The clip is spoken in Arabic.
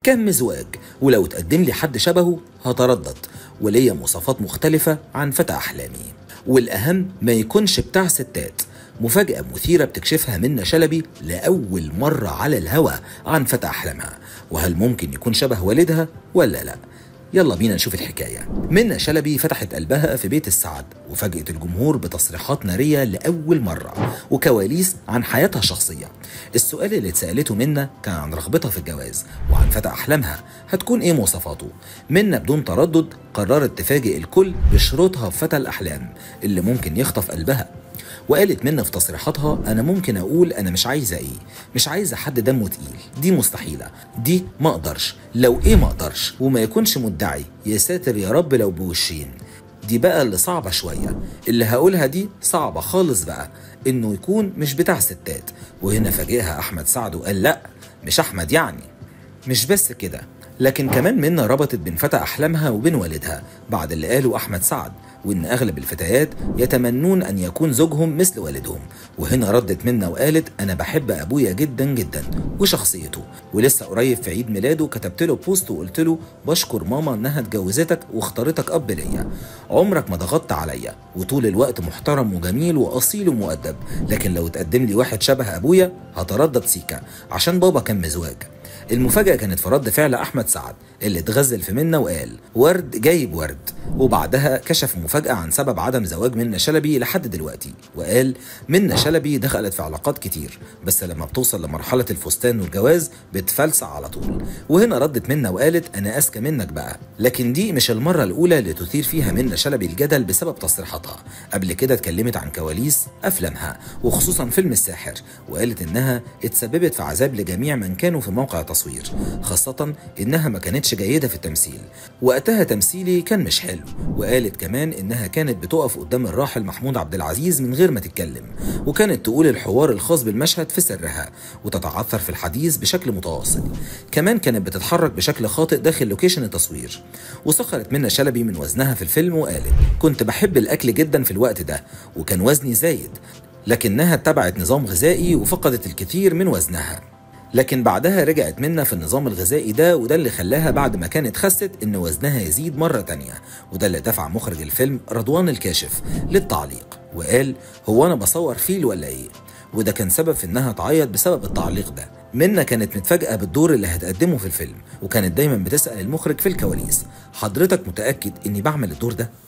كان مزواج، ولو تقدم لي حد شبهه هتردد، وليا مواصفات مختلفة عن فتى أحلامي، والأهم ما يكونش بتاع ستات. مفاجأة مثيرة بتكشفها منة شلبي لأول مرة على الهوا عن فتى أحلامها، وهل ممكن يكون شبه والدها ولا لأ؟ يلا بينا نشوف الحكاية. منة شلبي فتحت قلبها في بيت السعد وفاجأت الجمهور بتصريحات نارية لأول مرة وكواليس عن حياتها الشخصية. السؤال اللي اتسألته منة كان عن رغبتها في الجواز وعن فتى أحلامها هتكون إيه مواصفاته. منة بدون تردد قررت تفاجئ الكل بشروطها في فتى الأحلام اللي ممكن يخطف قلبها. وقالت منة في تصريحاتها: أنا ممكن أقول أنا مش عايزة إيه، مش عايزة حد دمه تقيل، دي مستحيلة، دي ما أقدرش، لو إيه ما أقدرش، وما يكونش مدعي، يا ساتر يا رب لو بوشين. دي بقى اللي صعبة شوية، اللي هقولها دي صعبة خالص بقى، إنه يكون مش بتاع ستات. وهنا فاجئها أحمد سعد وقال: لأ مش أحمد يعني. مش بس كده، لكن كمان منة ربطت بين فتى أحلامها وبين والدها بعد اللي قاله أحمد سعد، وإن أغلب الفتيات يتمنون أن يكون زوجهم مثل والدهم. وهنا ردت منة وقالت: أنا بحب أبويا جدا جدا وشخصيته، ولسه قريب في عيد ميلاده كتبت له بوست وقلت له: بشكر ماما إنها اتجوزتك واختارتك أب ليا، عمرك ما ضغطت عليا، وطول الوقت محترم وجميل وأصيل ومؤدب، لكن لو تقدم لي واحد شبه أبويا هتردد سيكا عشان بابا كان مزواج. المفاجأة كانت في رد فعل أحمد سعد اللي اتغزل في منة وقال: ورد جايب ورد. وبعدها كشف مفاجأة عن سبب عدم زواج منة شلبي لحد دلوقتي، وقال: منة شلبي دخلت في علاقات كتير، بس لما بتوصل لمرحلة الفستان والجواز بتفلسع على طول. وهنا ردت منة وقالت: أنا أذكى منك بقى. لكن دي مش المرة الأولى اللي تثير فيها منة شلبي الجدل بسبب تصريحاتها. قبل كده اتكلمت عن كواليس أفلامها وخصوصا فيلم الساحر، وقالت إنها اتسببت في عذاب لجميع من كانوا في موقع تصوير، خاصة إنها ما كانتش جيدة في التمثيل، وقتها تمثيلي كان مش حلو. وقالت كمان إنها كانت بتقف قدام الراحل محمود عبد العزيز من غير ما تتكلم، وكانت تقول الحوار الخاص بالمشهد في سرها وتتعثر في الحديث بشكل متواصل. كمان كانت بتتحرك بشكل خاطئ داخل لوكيشن التصوير. وسخرت منة شلبي من وزنها في الفيلم وقالت: كنت بحب الأكل جدا في الوقت ده وكان وزني زايد، لكنها اتبعت نظام غذائي وفقدت الكثير من وزنها. لكن بعدها رجعت منة في النظام الغذائي ده، وده اللي خلاها بعد ما كانت خست إن وزنها يزيد مرة تانية. وده اللي دفع مخرج الفيلم رضوان الكاشف للتعليق وقال: هو أنا بصور فيل ولا إيه؟ وده كان سبب في إنها تعيط بسبب التعليق ده. منة كانت متفاجئة بالدور اللي هتقدمه في الفيلم، وكانت دايما بتسأل المخرج في الكواليس: حضرتك متأكد إني بعمل الدور ده؟